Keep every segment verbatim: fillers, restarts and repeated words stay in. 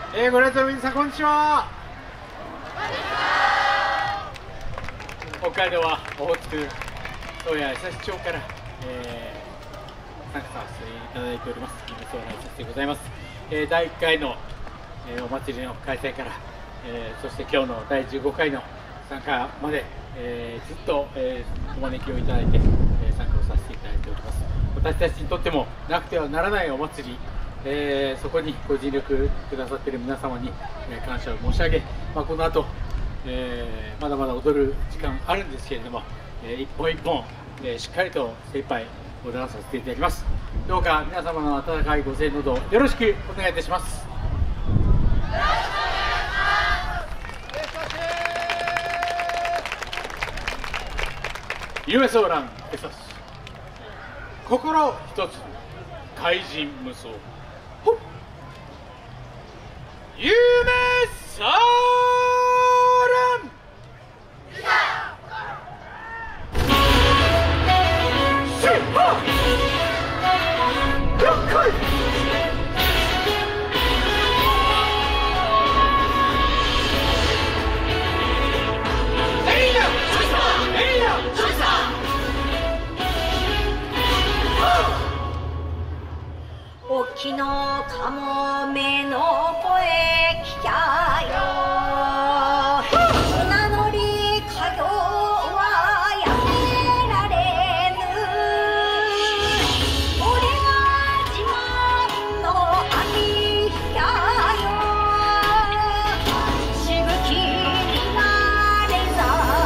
えー、ご来場の皆さん、こんにちは。北海道はオホーツク、宗谷江差町から、えー、参加させていただいております。今、総来させてございます。えー、だいいっかいの、えー、お祭りの開催から、えー、そして今日のだいじゅうごかいの参加まで、えー、ずっと、えー、お招きをいただいて、えー、参加をさせていただいております。私たちにとってもなくてはならないお祭り、えー、そこにご尽力くださっている皆様に、えー、感謝を申し上げ、まあ、この後、えー、まだまだ踊る時間あるんですけれども、えー、一本一本、えー、しっかりと精一杯踊らさせていただきます。どうか皆様の温かいご声援のほどよろしくお願いいたします。夢ソーランエサス、心一つ怪人無双、夢ソーランシュッハッ了解。 沖のかもめの声聞きゃよ、船乗りかよはやめられぬ。俺が自慢の兄やよ、しぶきになれざ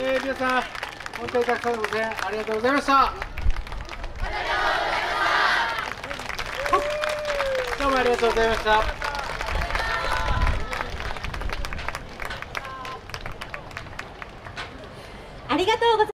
えー、皆さん本当にたくさんのご声援ありがとうございました。どうもありがとうございました。 ありがとうございます。